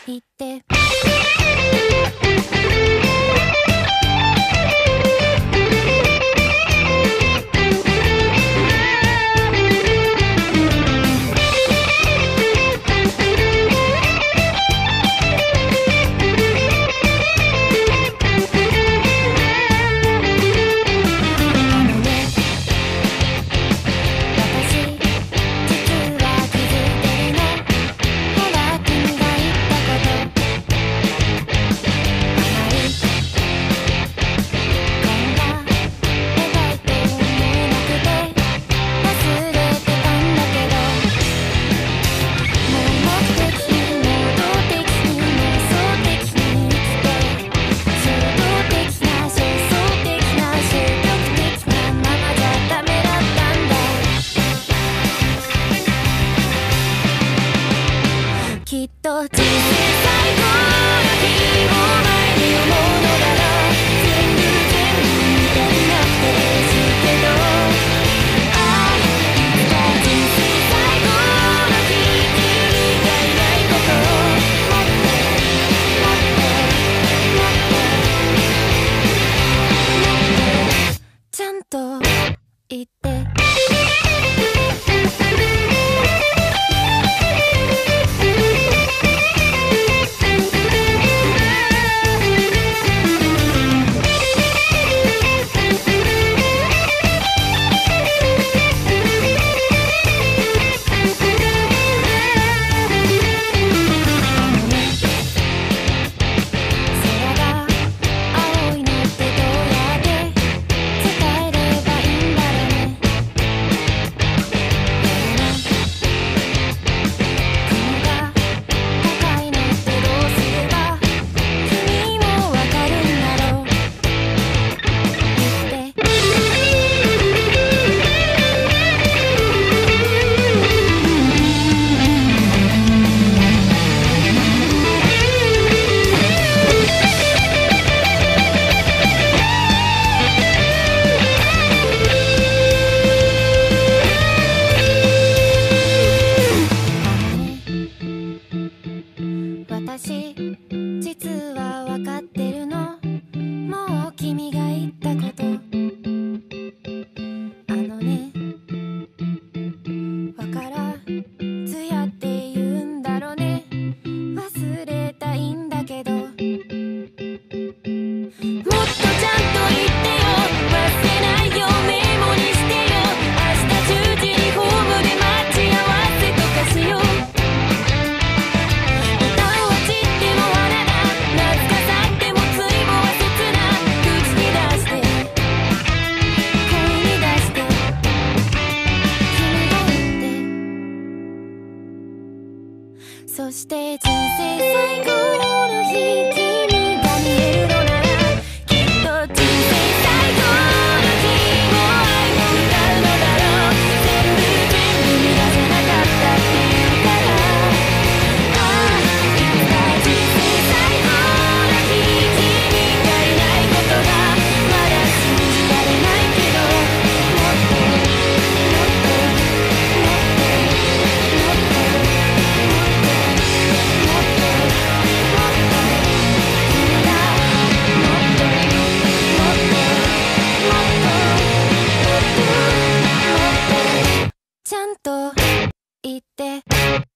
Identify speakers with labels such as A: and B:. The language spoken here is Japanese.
A: 言ってきっと人生最後の日を前に思うのなら全部みたいになって嬉しいけどああいつか人生最後の日君がいないことを待って待って待って待ってちゃんと言って私実は分かってるのもう君が言ったことあのねわからずやって言うんだろうね忘れたいんだけどもっとちゃんと言ってよ忘れないよメモにしてよ明日10時にホームで待ち合わせとかしようそして人生最後の日君が見えるのならきっと人生最後の日も愛を歌うのだろう全部逃がせなかったって言うからああいつか人生最後の日君がいないことがまだ信じられないけどもっともっともっともっとちゃんと言って